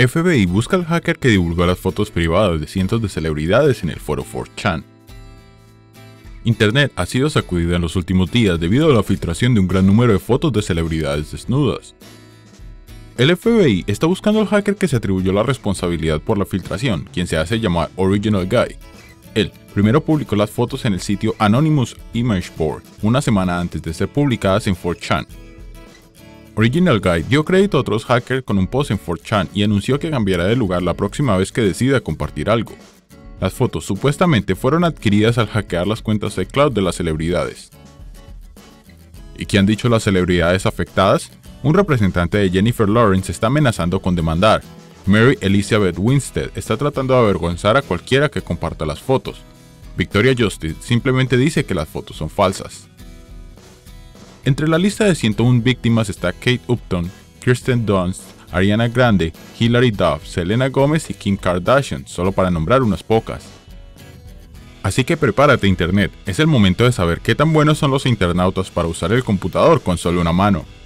FBI busca al hacker que divulgó las fotos privadas de cientos de celebridades en el foro 4chan. Internet ha sido sacudida en los últimos días debido a la filtración de un gran número de fotos de celebridades desnudas. El FBI está buscando al hacker que se atribuyó la responsabilidad por la filtración, quien se hace llamar Original Guy. Él primero publicó las fotos en el sitio Anonymous Image Board, una semana antes de ser publicadas en 4chan. Original Guy dio crédito a otros hackers con un post en 4chan y anunció que cambiará de lugar la próxima vez que decida compartir algo. Las fotos supuestamente fueron adquiridas al hackear las cuentas de cloud de las celebridades. ¿Y qué han dicho las celebridades afectadas? Un representante de Jennifer Lawrence está amenazando con demandar. Mary Elizabeth Winstead está tratando de avergonzar a cualquiera que comparta las fotos. Victoria Justice simplemente dice que las fotos son falsas. Entre la lista de 101 víctimas está Kate Upton, Kirsten Dunst, Ariana Grande, Hilary Duff, Selena Gomez y Kim Kardashian, solo para nombrar unas pocas. Así que prepárate Internet, es el momento de saber qué tan buenos son los internautas para usar el computador con solo una mano.